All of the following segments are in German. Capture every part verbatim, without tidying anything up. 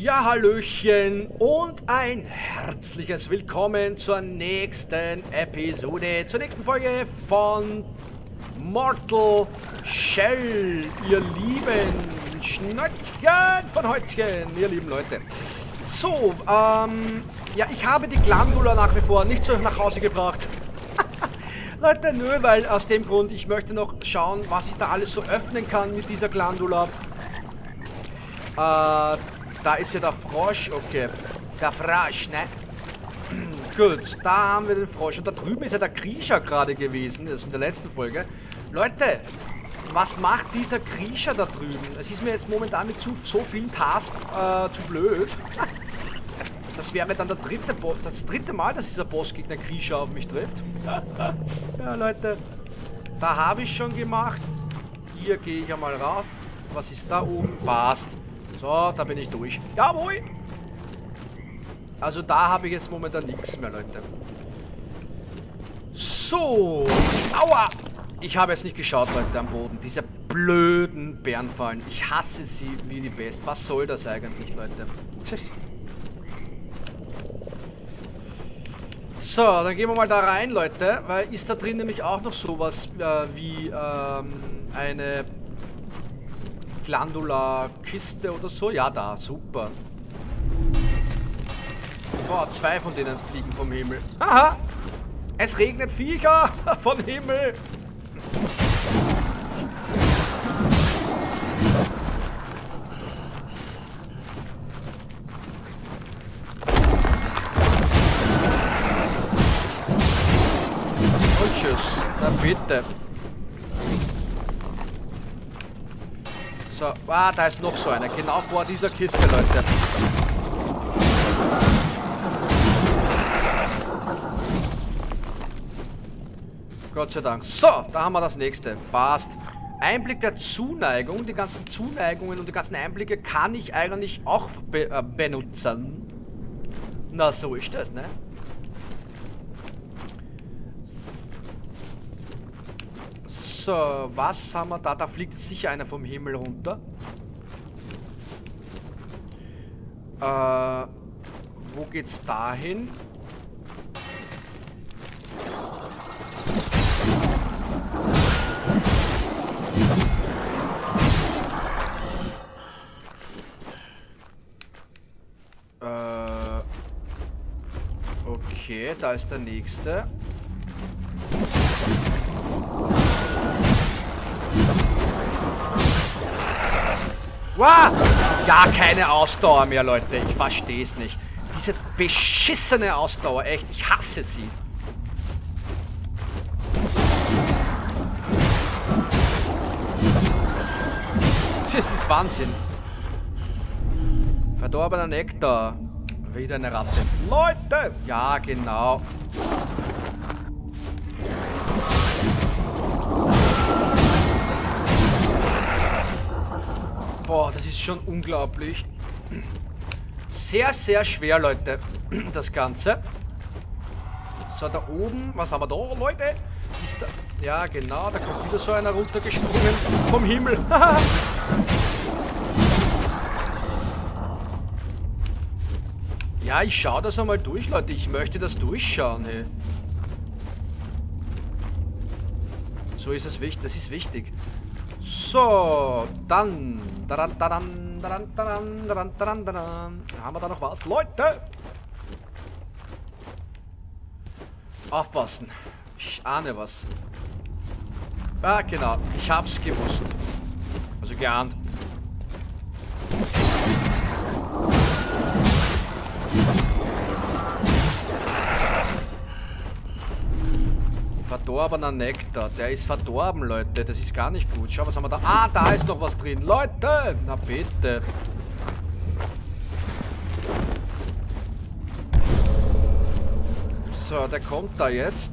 Ja, hallöchen und ein herzliches Willkommen zur nächsten Episode, zur nächsten Folge von Mortal Shell, ihr lieben Schnäuzchen von Holzchen, ihr lieben Leute. So, ähm, ja, ich habe die Glandula nach wie vor nicht so nach Hause gebracht. Leute, nö, weil aus dem Grund, ich möchte noch schauen, was ich da alles so öffnen kann mit dieser Glandula. Äh, da ist ja der Frosch, okay. Der Frosch, ne? Gut, da haben wir den Frosch. Und da drüben ist ja der Kriecher gerade gewesen, das ist in der letzten Folge. Leute, was macht dieser Kriecher da drüben? Es ist mir jetzt momentan mit zu, so vielen Tasks äh, zu blöd. Das wäre dann der dritte Bo das dritte Mal, dass dieser Bossgegner Kriecher auf mich trifft. Ja, Leute, da habe ich schon gemacht. Hier gehe ich einmal rauf. Was ist da oben? Passt. So, da bin ich durch. Jawohl! Also da habe ich jetzt momentan nichts mehr, Leute. So. Aua! Ich habe jetzt nicht geschaut, Leute, am Boden. Diese blöden Bärenfallen. Ich hasse sie wie die Pest. Was soll das eigentlich, Leute? So, dann gehen wir mal da rein, Leute. Weil ist da drin nämlich auch noch sowas äh, wie ähm, eine Glandula-Kiste oder so. Ja, da. Super. Boah, zwei von denen fliegen vom Himmel. Haha! Es regnet Viecher vom Himmel. Und tschüss. Na bitte. So, ah, da ist noch so einer. Genau vor dieser Kiste, Leute. Gott sei Dank. So, da haben wir das nächste. Passt. Einblick der Zuneigung. Die ganzen Zuneigungen und die ganzen Einblicke kann ich eigentlich auch be äh, benutzen. Na, so ist das, ne? So, was haben wir da? Da fliegt jetzt sicher einer vom Himmel runter. Äh, wo geht's dahin? Äh, okay, da ist der nächste. Wow! Ja, keine Ausdauer mehr, Leute. Ich verstehe es nicht. Diese beschissene Ausdauer, echt. Ich hasse sie. Das ist Wahnsinn. Verdorbener Nektar. Wieder eine Ratte. Leute! Ja, genau. Boah, das ist schon unglaublich. Sehr, sehr schwer, Leute, das Ganze. So, da oben, was haben wir da, Leute? Ist da, ja, genau, da kommt wieder so einer runtergesprungen vom Himmel. Ja, ich schaue das einmal durch, Leute. Ich möchte das durchschauen, hey. So ist es wichtig, das ist wichtig. So, dann. Daran, daran, daran, daran, daran, daran, daran. Haben wir da noch was? Leute! Aufpassen. Ich ahne was. Ah, genau. Ich hab's gewusst. Also geahnt. Verdorbener Nektar. Der ist verdorben, Leute. Das ist gar nicht gut. Schau, was haben wir da? Ah, da ist noch was drin. Leute! Na bitte. So, der kommt da jetzt.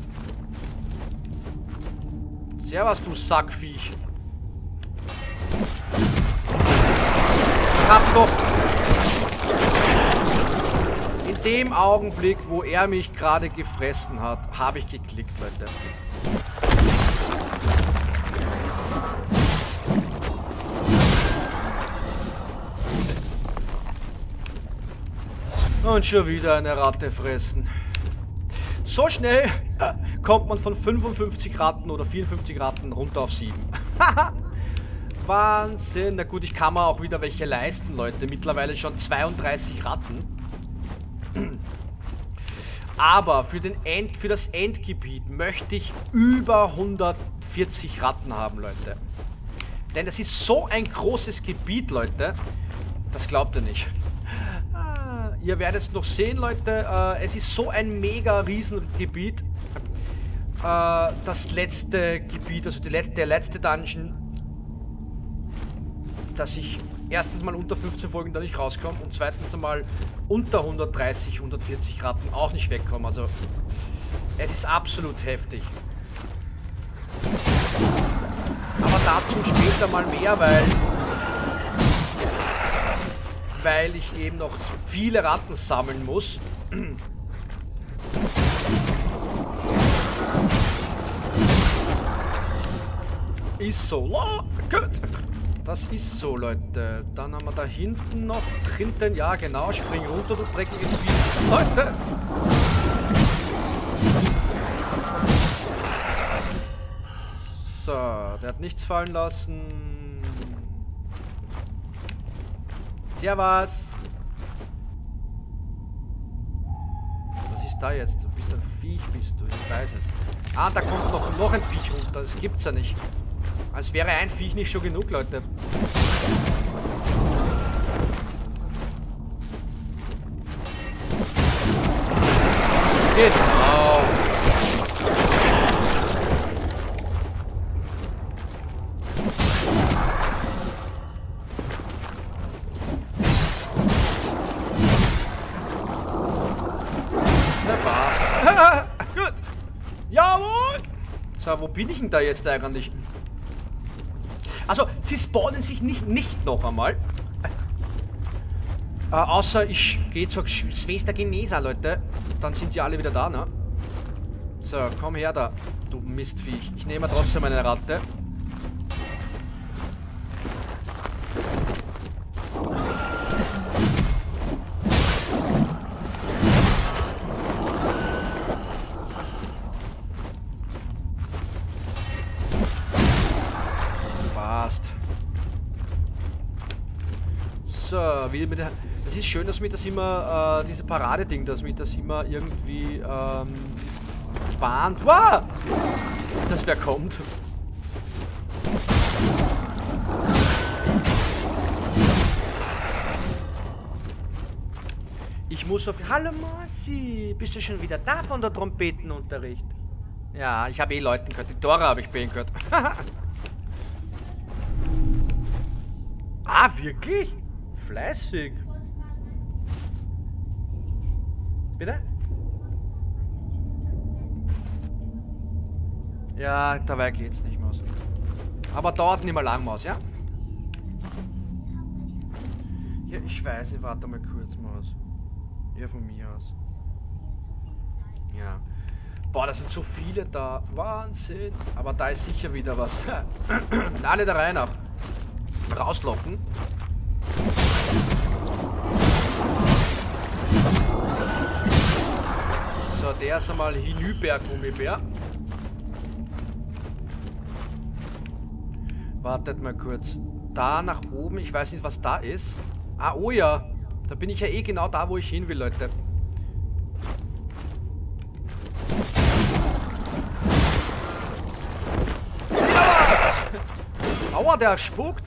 Servus, du Sackviech. Ich hab doch... In dem Augenblick, wo er mich gerade gefressen hat, habe ich geklickt, Leute. Und schon wieder eine Ratte fressen. So schnell kommt man von fünfundfünfzig Ratten oder vierundfünfzig Ratten runter auf sieben. Wahnsinn. Na gut, ich kann mir auch wieder welche leisten, Leute. Mittlerweile schon zweiunddreißig Ratten. Aber für, den End, für das Endgebiet möchte ich über hundertvierzig Ratten haben, Leute. Denn das ist so ein großes Gebiet, Leute. Das glaubt ihr nicht. Ah, ihr werdet es noch sehen, Leute. Äh, es ist so ein mega Riesengebiet. Äh, das letzte Gebiet, also die Let der letzte Dungeon, dass ich erstens mal unter fünfzehn Folgen da nicht rauskomme und zweitens einmal unter hundertdreißig, hundertvierzig Ratten auch nicht wegkomme. Also es ist absolut heftig. Aber dazu später mal mehr, weil weil ich eben noch viele Ratten sammeln muss. Ist so. Oh, gut. Das ist so, Leute. Dann haben wir da hinten noch. Hinten, ja genau. Spring runter, du dreckiges Biest. Leute! So, der hat nichts fallen lassen. Servus! Was ist da jetzt? Du bist ein Viech, bist du. Ich weiß es. Ah, da kommt noch, noch ein Viech runter. Das gibt's ja nicht. Als wäre ein Viech nicht schon genug, Leute. Genau. Na passt. Gut. Jawohl. So, wo bin ich denn da jetzt eigentlich? Also, sie spawnen sich nicht, nicht noch einmal. Äh, außer ich gehe zur Schwester Genesa, Leute. Dann sind die alle wieder da, ne? So, komm her da, du Mistviech. Ich nehme trotzdem eine Ratte. So, wie mit der, das ist schön, dass mich das immer, äh, diese Paradeding, dass mich das immer irgendwie, ähm, warnt. Wow! Dass wer kommt. Ich muss auf... Hallo Marci! Bist du schon wieder da von der Trompetenunterricht? Ja, ich habe eh Leuten gehört. Die Dora habe ich bei ihnen gehört. Ah, wirklich? Fleißig. Bitte? Ja, dabei geht's nicht, Maus. Aber dauert nicht mal lang, Maus, ja? Ja, ich weiß nicht, warte mal kurz, Maus. Ja, von mir aus. Ja. Boah, da sind so viele da. Wahnsinn. Aber da ist sicher wieder was. Alle der Reihe nach. Rauslocken. So, der ist einmal hinüber, Gummibär. Wartet mal kurz. Da nach oben, ich weiß nicht, was da ist. Ah, oh ja. Da bin ich ja eh genau da, wo ich hin will, Leute. Servus! Aua, der spuckt.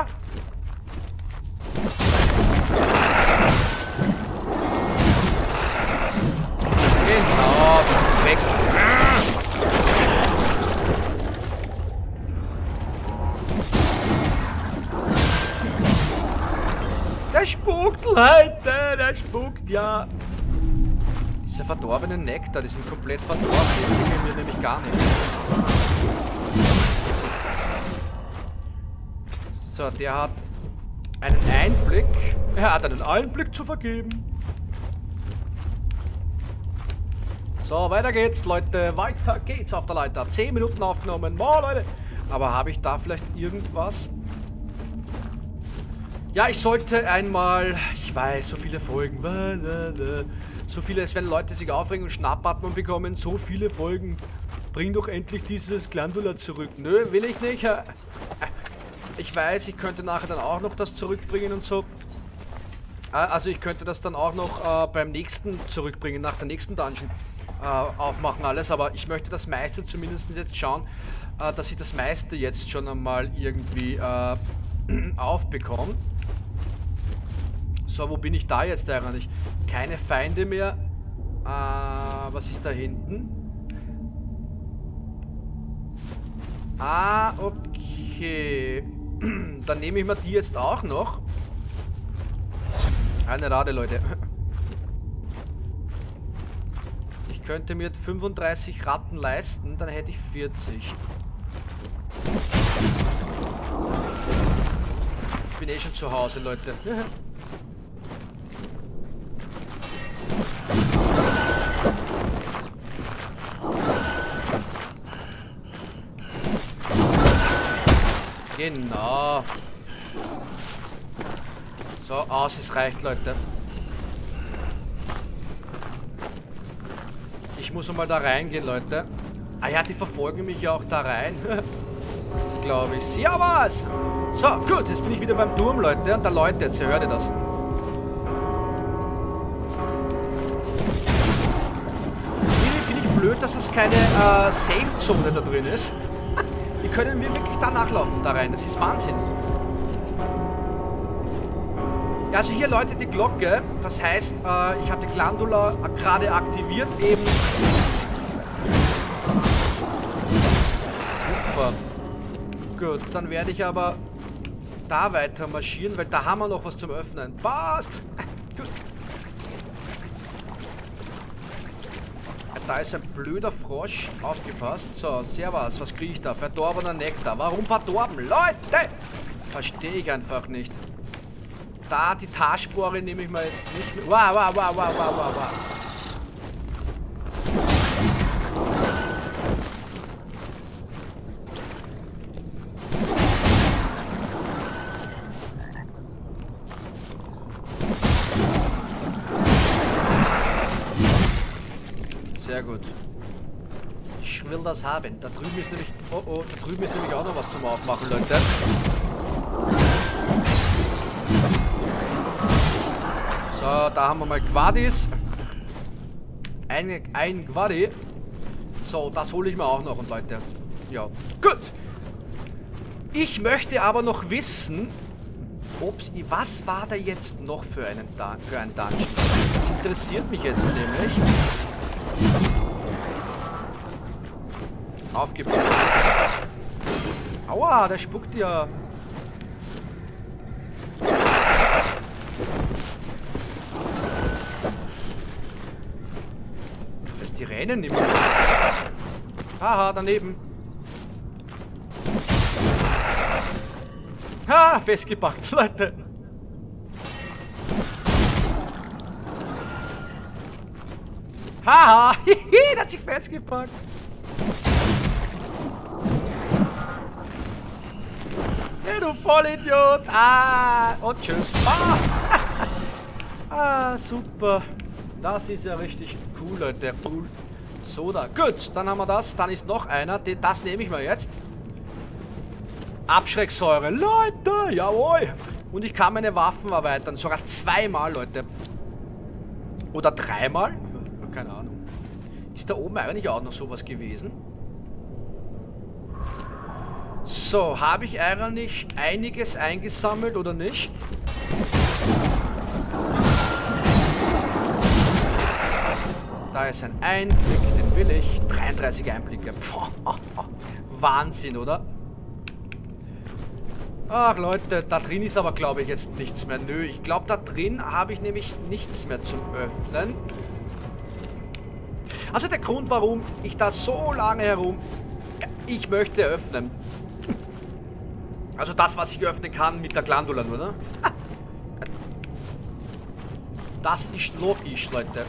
Genau, weg. Der spuckt, Leute, der spuckt, ja. Diese verdorbenen Nektar, die sind komplett verdorben, die geben mir nämlich gar nicht. So, der hat einen Einblick. Er hat einen Einblick zu vergeben. So, weiter geht's, Leute. Weiter geht's auf der Leiter. zehn Minuten aufgenommen. Boah, Leute. Aber habe ich da vielleicht irgendwas? Ja, ich sollte einmal... Ich weiß, so viele Folgen. So viele, es werden Leute sich aufregen und Schnappatmen bekommen. So viele Folgen. Bring doch endlich dieses Glandula zurück. Nö, will ich nicht. Ich weiß, ich könnte nachher dann auch noch das zurückbringen und so. Also ich könnte das dann auch noch äh, beim nächsten zurückbringen, nach der nächsten Dungeon äh, aufmachen alles. Aber ich möchte das meiste zumindest jetzt schauen, äh, dass ich das meiste jetzt schon einmal irgendwie äh, aufbekomme. So, wo bin ich da jetzt eigentlich? Keine Feinde mehr. Äh, was ist da hinten? Ah, okay. Dann nehme ich mir die jetzt auch noch. Eine Rade, Leute. Ich könnte mir fünfunddreißig Ratten leisten, dann hätte ich vierzig. Ich bin eh schon zu Hause, Leute. Genau. So, aus, es reicht, Leute. Ich muss mal da reingehen, Leute. Ah ja, die verfolgen mich ja auch da rein. Glaube ich. Servus! So, gut, jetzt bin ich wieder beim Turm, Leute. Und da Leute, jetzt hört ihr das. Finde ich blöd, dass es keine äh, Safe-Zone da drin ist. Die können wir wirklich da nachlaufen, da rein. Das ist Wahnsinn. Ja, also hier, Leute, die Glocke. Das heißt, äh, ich habe die Glandula gerade aktiviert eben. Super. Gut, dann werde ich aber da weiter marschieren, weil da haben wir noch was zum Öffnen. Passt! Gut. Da ist ein blöder Frosch. Aufgepasst. So, servus. Was kriege ich da? Verdorbener Nektar. Warum verdorben? Leute! Verstehe ich einfach nicht. Da, die Tarspore nehme ich mal jetzt nicht mit. Wow, wow, wow, wow, wow, wow, wow. Sehr gut. Ich will das haben. Da drüben ist nämlich... Oh, oh, da drüben ist nämlich auch noch was zum Aufmachen, Leute. So, da haben wir mal Quadis. Ein, ein Quadi. So, das hole ich mir auch noch, und Leute. Ja, gut. Ich möchte aber noch wissen, ob's, was war da jetzt noch für, einen, für ein Dungeon? Das interessiert mich jetzt nämlich. Aufgepasst. Aua, der spuckt ja. Das ist die Rennen nicht mehr. Haha, daneben. Ha, festgepackt, Leute. Haha, hihi, der hat sich festgepackt. Hey, du Vollidiot. Ah, und tschüss. Ah. Ah, super. Das ist ja richtig cool, Leute. Cool. So, da. Gut, dann haben wir das. Dann ist noch einer. Das nehme ich mal jetzt. Abschrecksäure. Leute, jawohl. Und ich kann meine Waffen erweitern. Sogar zweimal, Leute. Oder dreimal. Keine Ahnung. Ist da oben eigentlich auch noch sowas gewesen? So, habe ich eigentlich einiges eingesammelt oder nicht? Da ist ein Einblick, den will ich. dreiunddreißig Einblicke. Boah, Wahnsinn, oder? Ach Leute, da drin ist aber, glaube ich, jetzt nichts mehr. Nö, ich glaube, da drin habe ich nämlich nichts mehr zum Öffnen. Also der Grund, warum ich da so lange herum... Ich möchte öffnen. Also das, was ich öffnen kann mit der Glandula nur, ne? Das ist logisch, Leute.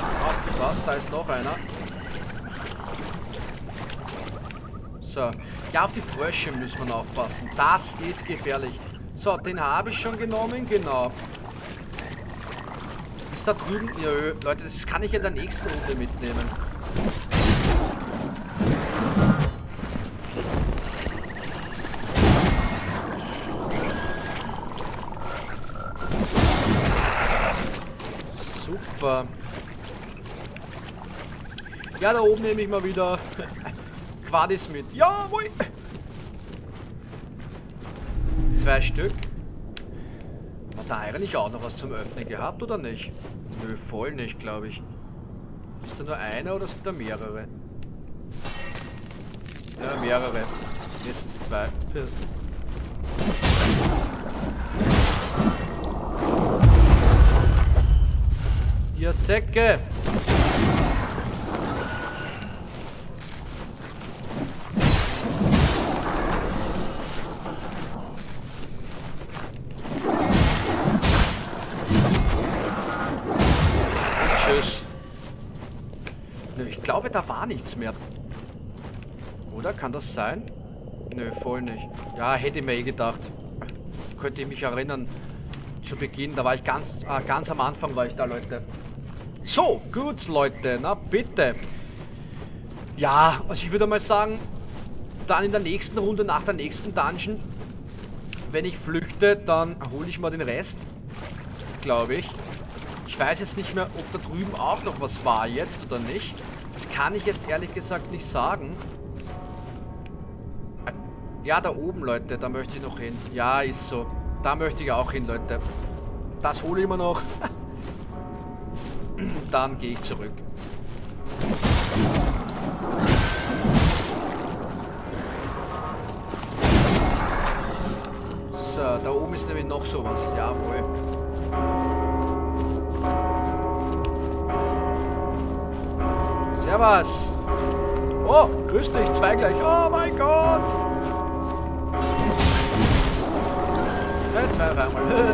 Aufgepasst, da ist noch einer. So, Ja, auf die Frösche müssen wir aufpassen. Das ist gefährlich. So, den habe ich schon genommen, genau. Ist da drüben? Nö, Leute, das kann ich in der nächsten Runde mitnehmen. Super. Ja, da oben nehme ich mal wieder Quadis mit. Jawohl! Zwei Stück. Hat da eigentlich auch noch was zum Öffnen gehabt, oder nicht? Nö, voll nicht, glaube ich. Ist da nur einer oder sind da mehrere? Ja, mehrere. Mindestens zwei. Ihr Säcke! Tschüss. Nö, ich glaube, da war nichts mehr. Oder? Kann das sein? Nö, voll nicht. Ja, hätte ich mir eh gedacht. Könnte ich mich erinnern. Zu Beginn, da war ich ganz, äh, ganz am Anfang war ich da, Leute. So, gut, Leute, na bitte. Ja, also ich würde mal sagen, dann in der nächsten Runde, nach der nächsten Dungeon, wenn ich flüchte, dann hole ich mal den Rest, glaube ich. Ich weiß jetzt nicht mehr, ob da drüben auch noch was war jetzt oder nicht. Das kann ich jetzt ehrlich gesagt nicht sagen. Ja, da oben, Leute, da möchte ich noch hin. Ja, ist so. Da möchte ich auch hin, Leute. Das hole ich mir noch. Dann gehe ich zurück. So, da oben ist nämlich noch sowas. Jawohl. Servus. Oh, grüß dich, zwei gleich. Oh mein Gott. Ja, zwei auf einmal.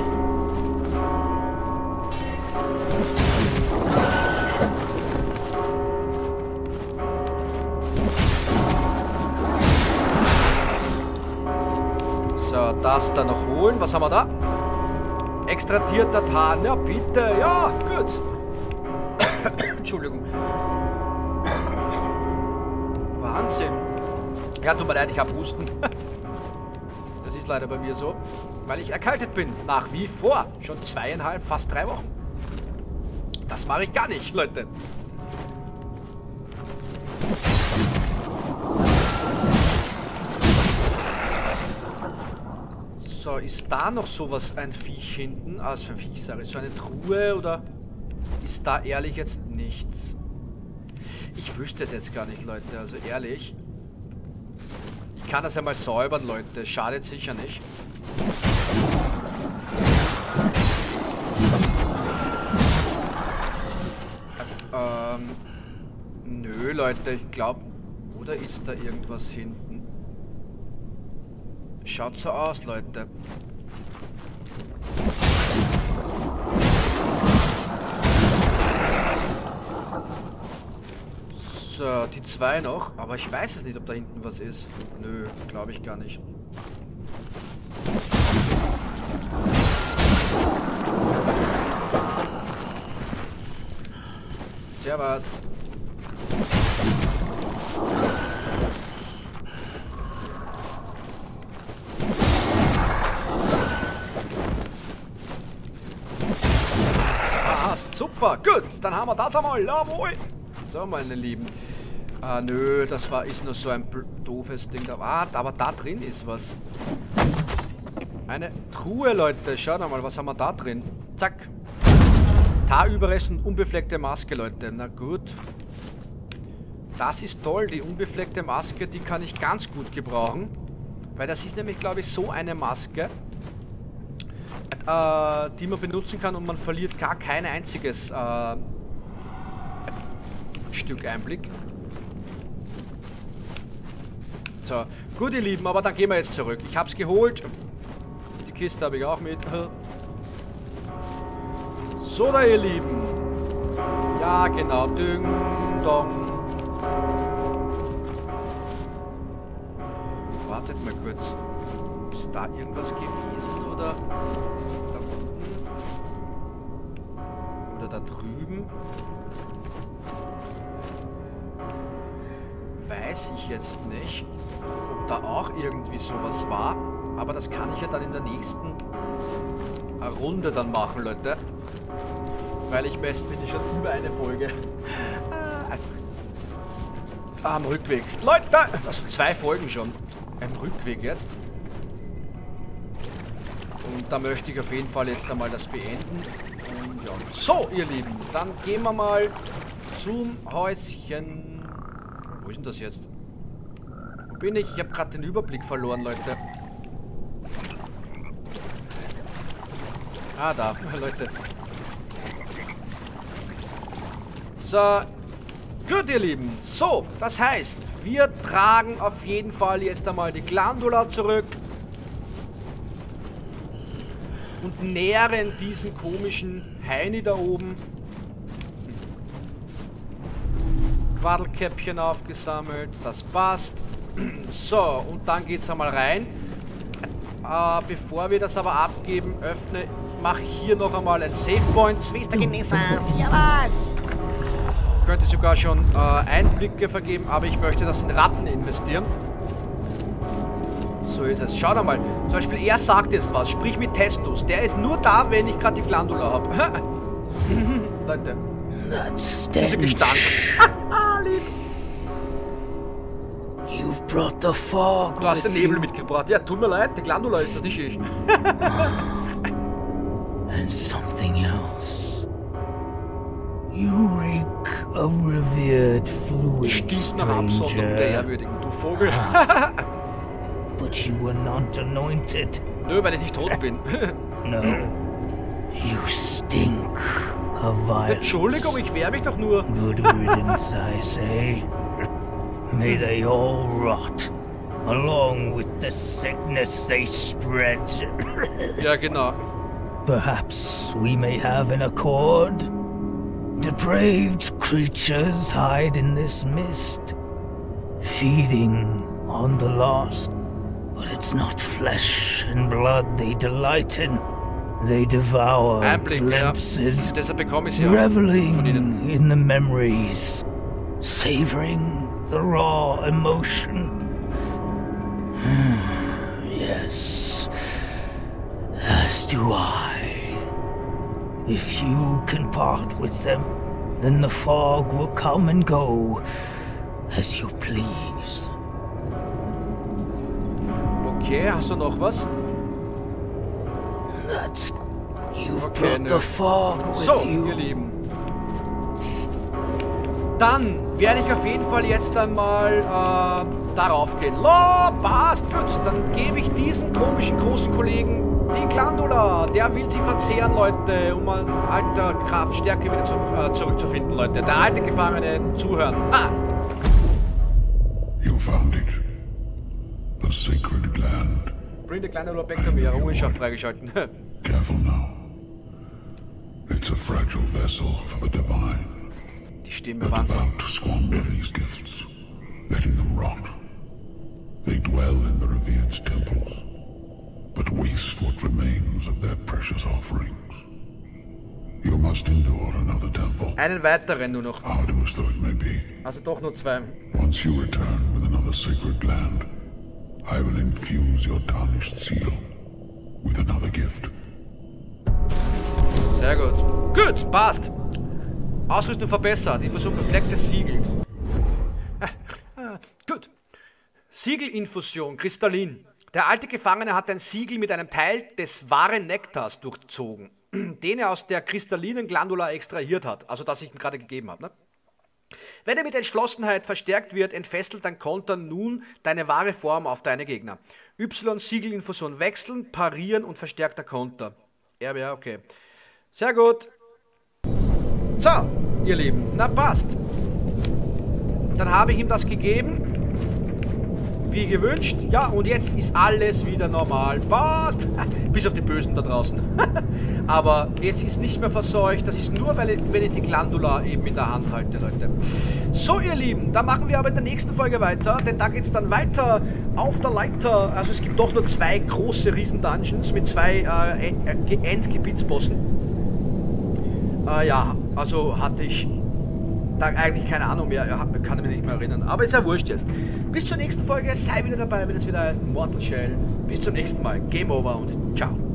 So, das da noch holen. Was haben wir da? Extradierter Tarn. Ja, bitte. Ja, gut. Entschuldigung. Wahnsinn. Ja, tut mir leid, ich habe Husten. Das ist leider bei mir so. Weil ich erkältet bin. Nach wie vor. Schon zweieinhalb, fast drei Wochen. Das mache ich gar nicht, Leute. So, ist da noch sowas, ein Viech hinten? Ah, so ein Viech, sage ich. So eine Truhe oder ist da ehrlich jetzt nichts? Ich wüsste es jetzt gar nicht, Leute. Also ehrlich. Ich kann das ja mal säubern, Leute. Schadet sicher nicht. Ähm. Nö, Leute, ich glaube. Oder ist da irgendwas hinten? Schaut so aus, Leute. So, die zwei noch. Aber ich weiß es nicht, ob da hinten was ist. Nö, glaube ich gar nicht. Servus. Super, gut, dann haben wir das einmal, jawohl. So, meine Lieben. Ah, nö, das war, ist nur so ein doofes Ding da. Ah, aber da drin ist was. Eine Truhe, Leute. Schaut mal, was haben wir da drin? Zack. Haarüberrest und unbefleckte Maske, Leute. Na gut. Das ist toll, die unbefleckte Maske, die kann ich ganz gut gebrauchen. Weil das ist nämlich, glaube ich, so eine Maske, Äh, die man benutzen kann und man verliert gar kein einziges äh, Stück Einblick. So, gut ihr Lieben, aber dann gehen wir jetzt zurück. Ich habe es geholt. Die Kiste habe ich auch mit. So da ihr Lieben. Ja genau, Ding Dong. kurz. Ist da irgendwas gewesen oder da unten? Oder da drüben? Weiß ich jetzt nicht, ob da auch irgendwie sowas war. Aber das kann ich ja dann in der nächsten Runde dann machen, Leute. Weil ich messen bin ich schon über eine Folge. Ah, am Rückweg. Leute, das sind zwei Folgen schon. Am Rückweg jetzt. Und da möchte ich auf jeden Fall jetzt einmal das beenden. Und ja. So, ihr Lieben, dann gehen wir mal zum Häuschen. Wo ist denn das jetzt? Wo bin ich? Ich habe gerade den Überblick verloren, Leute. Ah, da, Leute. So. Gut, ihr Lieben. So, das heißt, wir tragen auf jeden Fall jetzt einmal die Glandula zurück. Und nähren diesen komischen Heini da oben. Quadelkäppchen aufgesammelt. Das passt. So, und dann geht's einmal rein. Äh, bevor wir das aber abgeben, öffne, mache ich hier noch einmal ein Save Point. Mister Genießer, servus! Könnte sogar schon äh, Einblicke vergeben, aber ich möchte das in Ratten investieren. So ist es. Schaut einmal. Zum Beispiel, er sagt jetzt was. Sprich mit Testus. Der ist nur da, wenn ich gerade die Glandula habe. Leute. Diese Gestank. You've brought the fog. Du hast den Nebel mitgebracht. Ja, tut mir leid. Die Glandula ist das nicht ich. And something else. You reek of revered fluid, Stinkt nach Absonderung der Ehrwürdigen, du Vogel. But you were not anointed. Nö, weil ich nicht tot bin. No. You stink of violence. Entschuldigung, ich wehre mich doch nur. Good riddance, I say. May they all rot, along with the sickness they spread. Ja, genau. Perhaps we may have an accord. Depraved creatures hide in this mist, feeding on the lost. But it's not flesh and blood they delight in. They devour Einblick, glimpses, ja. Deshalb bekomme ich sie auch reveling von ihnen. in the memories, savoring the raw emotion. Yes, as do I. If you can part with them, then the fog will come and go as you please. Okay, hast du noch was? That's you've Okay, brought nö. the fog with So, you. ihr Lieben. Dann werde ich auf jeden Fall jetzt einmal äh, darauf gehen. Lo, passt, gut. Dann gebe ich diesem komischen großen Kollegen die Glandula. Der will sie verzehren, Leute, um an alter Kraft, Stärke wieder zu, äh, zurückzufinden, Leute. Der alte Gefangene zuhören. Ah! You found it. The sacred gland. Bring die Glandula back to me. Ihre Ruhenschaft freigeschalten. Careful now. It's a fragile vessel for the divine. Die Stimme But Wahnsinn. about to squander these gifts, letting them rot. They dwell in the revered temples, but waste what remains of their precious offerings. You must endure another temple, Einen weiteren nur noch. arduous though it may be. Also doch nur zwei. Once you return with another sacred gland, I will infuse your tarnished seal with another gift. Sehr gut. Gut, passt. Ausrüstung verbessert. Infusion beflecktes Siegel. Gut. Siegelinfusion, kristallin. Der alte Gefangene hat ein Siegel mit einem Teil des wahren Nektars durchzogen, den er aus der kristallinen Glandula extrahiert hat, also das ich ihm gerade gegeben habe. Ne? Wenn er mit Entschlossenheit verstärkt wird, entfesselt dein Konter nun deine wahre Form auf deine Gegner. Y-Siegelinfusion wechseln, parieren und verstärkter Konter. Ja, ja, okay. Sehr gut. So, ihr Lieben, na passt. Dann habe ich ihm das gegeben. wie gewünscht. Ja, und jetzt ist alles wieder normal. Passt. Bis auf die Bösen da draußen. Aber jetzt ist nicht mehr verseucht. Das ist nur, weil ich, wenn ich die Glandula eben in der Hand halte, Leute. So, ihr Lieben, da machen wir aber in der nächsten Folge weiter. Denn da geht es dann weiter auf der Leiter. Also es gibt doch nur zwei große Riesen-Dungeons mit zwei äh, Endgebietsbossen. Äh, ja, also hatte ich da eigentlich keine Ahnung mehr, kann ich mich nicht mehr erinnern. Aber ist ja wurscht jetzt. Bis zur nächsten Folge, sei wieder dabei, wenn es wieder heißt Mortal Shell. Bis zum nächsten Mal. Game over und ciao.